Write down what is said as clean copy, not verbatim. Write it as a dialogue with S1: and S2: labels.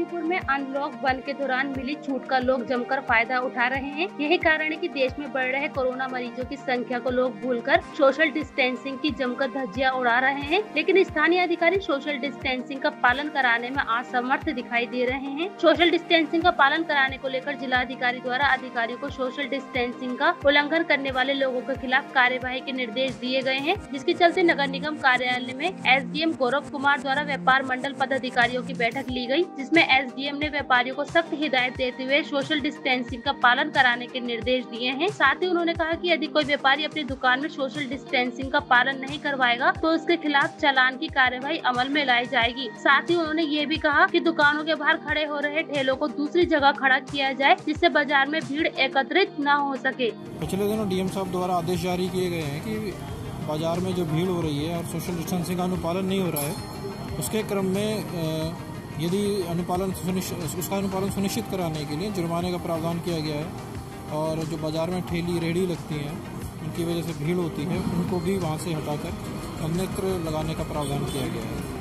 S1: रामपुर में अनलॉक 1 के दौरान मिली छूट का लोग जमकर फायदा उठा रहे हैं। यही कारण है कि देश में बढ़ रहे कोरोना मरीजों की संख्या को लोग भूलकर सोशल डिस्टेंसिंग की जमकर धज्जियां उड़ा रहे हैं, लेकिन स्थानीय अधिकारी सोशल डिस्टेंसिंग का पालन कराने में असमर्थ दिखाई दे रहे हैं। सोशल डिस्टेंसिंग का पालन कराने को लेकर जिलाधिकारी द्वारा अधिकारियों को सोशल डिस्टेंसिंग का उल्लंघन करने वाले लोगों के खिलाफ कार्यवाही के निर्देश दिए गए हैं, जिसके चलते नगर निगम कार्यालय में एसडीएम गौरव कुमार द्वारा व्यापार मंडल पदाधिकारियों की बैठक ली गई, जिसमें एसडीएम ने व्यापारियों को सख्त हिदायत देते हुए सोशल डिस्टेंसिंग का पालन कराने के निर्देश दिए हैं। साथ ही उन्होंने कहा कि यदि कोई व्यापारी अपनी दुकान में सोशल डिस्टेंसिंग का पालन नहीं करवाएगा तो उसके खिलाफ चालान की कार्यवाही अमल में लाई जाएगी। साथ ही उन्होंने ये भी कहा कि दुकानों के बाहर खड़े हो रहे ठेलों को दूसरी जगह खड़ा किया जाए, जिससे बाजार में भीड़ एकत्रित न हो सके।
S2: पिछले दिनों डीएम साहब द्वारा आदेश जारी किए गए हैं कि बाजार में जो भीड़ हो रही है और सोशल डिस्टेंसिंग का अनुपालन नहीं हो रहा है, उसके क्रम में यदि उसका अनुपालन सुनिश्चित कराने के लिए जुर्माने का प्रावधान किया गया है और जो बाजार में ठेली रेहड़ी लगती हैं उनकी वजह से भीड़ होती है उनको भी वहाँ से हटाकर अन्यत्र लगाने का प्रावधान किया गया है।